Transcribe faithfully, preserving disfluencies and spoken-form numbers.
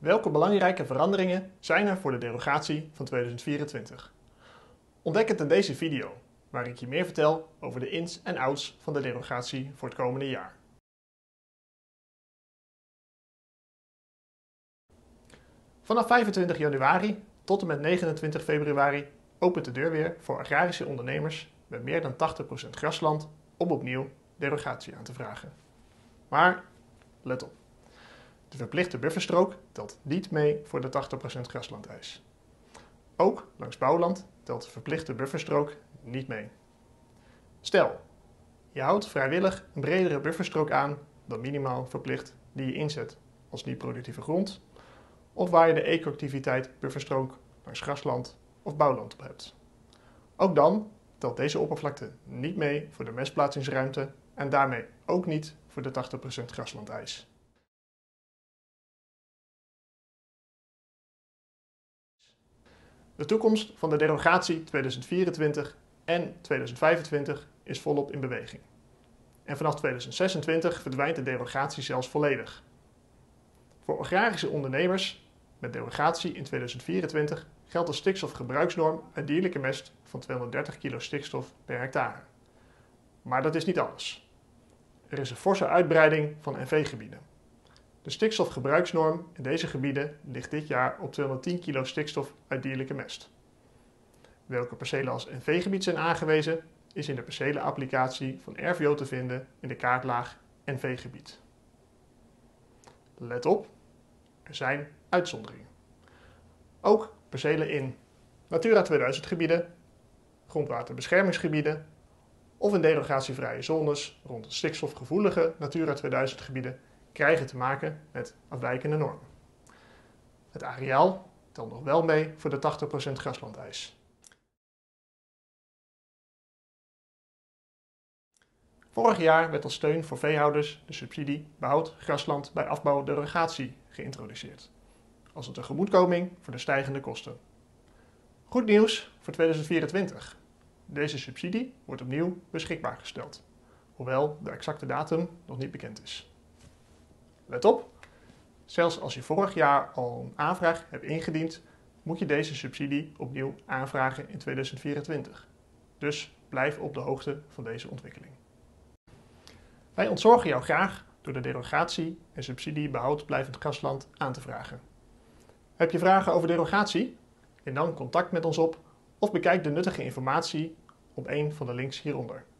Welke belangrijke veranderingen zijn er voor de derogatie van tweeduizend vierentwintig? Ontdek het in deze video, waar ik je meer vertel over de ins en outs van de derogatie voor het komende jaar. Vanaf vijfentwintig januari tot en met negenentwintig februari opent de deur weer voor agrarische ondernemers met meer dan tachtig procent grasland om opnieuw derogatie aan te vragen. Maar let op, de verplichte bufferstrook telt niet mee voor de tachtig procent graslandeis. Ook langs bouwland telt de verplichte bufferstrook niet mee. Stel, je houdt vrijwillig een bredere bufferstrook aan dan minimaal verplicht die je inzet als niet-productieve grond, of waar je de ecoactiviteit bufferstrook langs grasland of bouwland op hebt. Ook dan telt deze oppervlakte niet mee voor de mestplaatsingsruimte en daarmee ook niet voor de tachtig procent graslandeis. De toekomst van de derogatie tweeduizend vierentwintig en tweeduizend vijfentwintig is volop in beweging. En vanaf tweeduizend zesentwintig verdwijnt de derogatie zelfs volledig. Voor agrarische ondernemers met derogatie in tweeduizend vierentwintig geldt de stikstofgebruiksnorm uit dierlijke mest van tweehonderddertig kilo stikstof per hectare. Maar dat is niet alles. Er is een forse uitbreiding van N V-gebieden. De stikstofgebruiksnorm in deze gebieden ligt dit jaar op tweehonderdtien kilo stikstof uit dierlijke mest. Welke percelen als N V-gebied zijn aangewezen, is in de percelenapplicatie van R V O te vinden in de kaartlaag N V-gebied. Let op, er zijn uitzonderingen. Ook percelen in Natura tweeduizend gebieden, grondwaterbeschermingsgebieden of in derogatievrije zones rond stikstofgevoelige Natura tweeduizend gebieden krijgen te maken met afwijkende normen. Het areaal telt nog wel mee voor de tachtig procent graslandeis. Vorig jaar werd als steun voor veehouders de subsidie behoud grasland bij afbouw derogatie geïntroduceerd, als een tegemoetkoming voor de stijgende kosten. Goed nieuws voor tweeduizend vierentwintig. Deze subsidie wordt opnieuw beschikbaar gesteld, hoewel de exacte datum nog niet bekend is. Let op, zelfs als je vorig jaar al een aanvraag hebt ingediend, moet je deze subsidie opnieuw aanvragen in tweeduizend vierentwintig. Dus blijf op de hoogte van deze ontwikkeling. Wij ontzorgen jou graag door de derogatie en subsidie behoud blijvend grasland aan te vragen. Heb je vragen over derogatie? Neem dan contact met ons op of bekijk de nuttige informatie op een van de links hieronder.